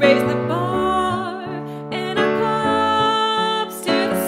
raise the bar and our cups to the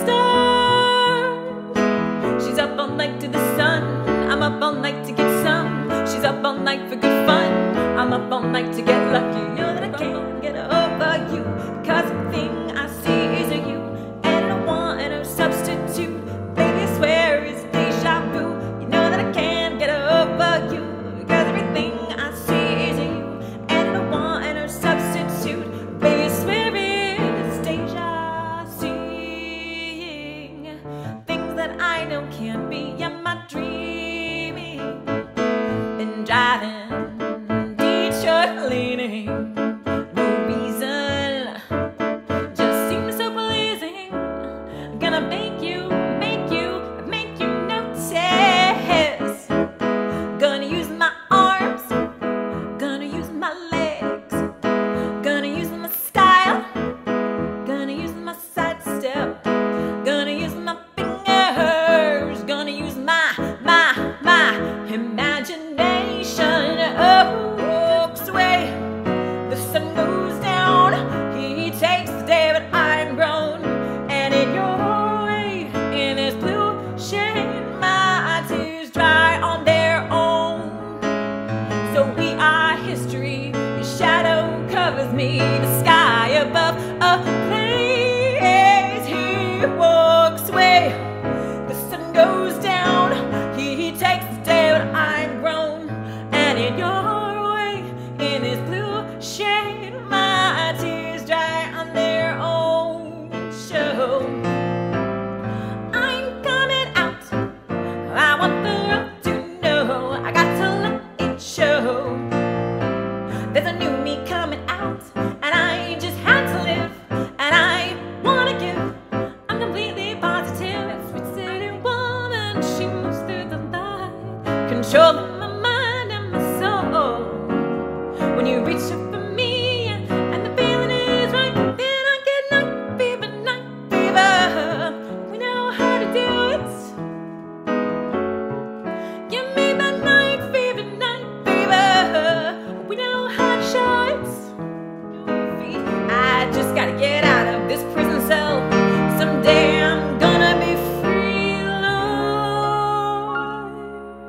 stars. She's up all night to the sun, I'm up all night to get some. She's up all night for good fun, I'm up all night to get lucky. You know that I can't get over you, because everything I see is you, and I want no substitute. Baby, I swear it's deja vu. You know that I can't get over you, because everything I see is you, and I want no substitute. Baby, I swear it's deja seeing things that I know can't be. Am I dreaming? Been driving Detroit leaning, no reason, just seems so pleasing. Gonna make you notice. Gonna use my arms, gonna use my legs, gonna use my style, gonna use my side step, gonna use my fingers, gonna use my imagination. Oh, sway. The sun goes down, he takes the day, but I'm grown. And in your way, in this blue shade, my tears dry on their own. So we are history, your shadow covers me, the sky above a place. He walks away, the sun goes down, he takes the day, but I'm grown. And in your way, in this blue shade, my tears dry on their own. Show I'm coming out, I want the world to know, I got to let it show. There's a new me coming out, and I just had to live, and I wanna give. I'm completely positive, sweet city woman, she moves through the light, controlling my mind and my soul. When you reach up for me, and the feeling is right, then I get night fever, night fever. We know how to do it. Give me that night fever, night fever. We know how to show it. I just gotta get out of this prison cell. Someday I'm gonna be free, Lord.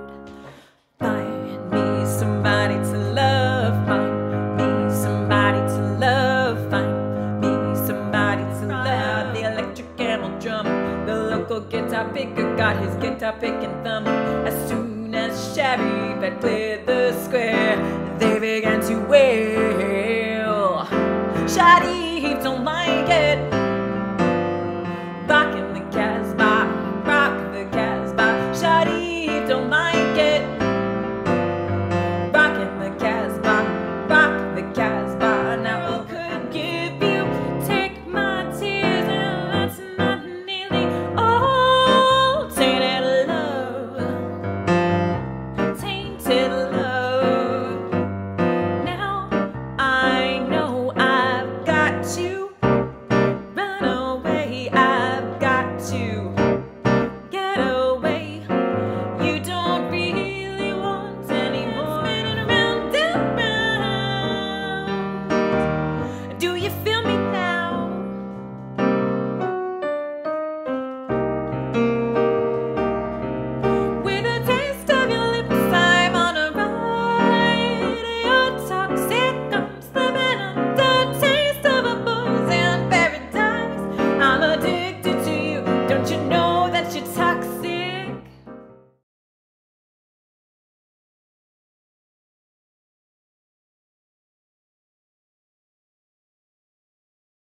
Find me somebody to love, find me somebody to love, find me somebody to love. The electric camel drum, the local guitar picker got his guitar picking thumb. As soon as Shabby Pet cleared the square, they began to wail. Shawty